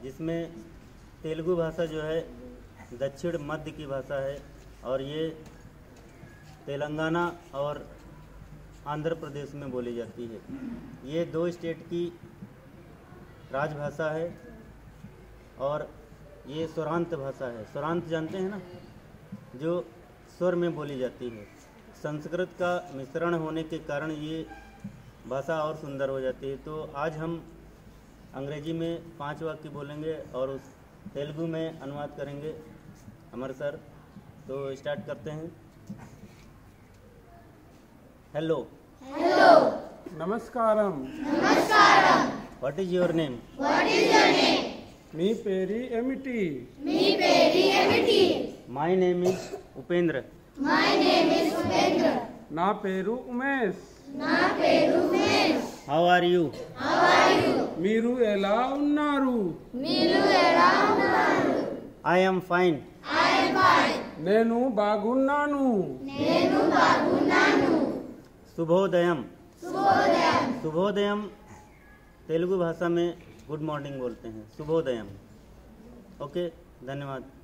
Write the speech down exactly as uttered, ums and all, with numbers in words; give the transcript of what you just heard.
जिसमें तेलुगु भाषा जो है दक्षिण मध्य की भाषा है और ये तेलंगाना और आंध्र प्रदेश में बोली जाती है। ये दो स्टेट की राजभाषा है और ये स्वरांत भाषा है। स्वरांत जानते हैं ना, जो स्वर में बोली जाती है। संस्कृत का मिश्रण होने के कारण ये भाषा और सुंदर हो जाती है। तो आज हम अंग्रेजी में पांच वाक्य बोलेंगे और उस तेलुगु में अनुवाद करेंगे हमारे सर। तो स्टार्ट करते हैं। हेलो। हेलो। नमस्कारम। नमस्कारम। What is your name? What is your name? मी पेरी एमिटी। मी पेरी एमिटी। My name is Upendra. My name is Upendra. ना पेरू उमेश। నా పేరు Umesh. How are you? How are you? మీరు ఎలా ఉన్నారు? మీరు ఎలా ఉన్నారు? I am fine. I am fine. నేను బాగున్నాను. నేను బాగున్నాను. शुभोदयम। శుభోదయం. शुभोदयम तेलुगु भाषा में गुड मॉर्निंग बोलते हैं। शुभोदयम। ओके, धन्यवाद।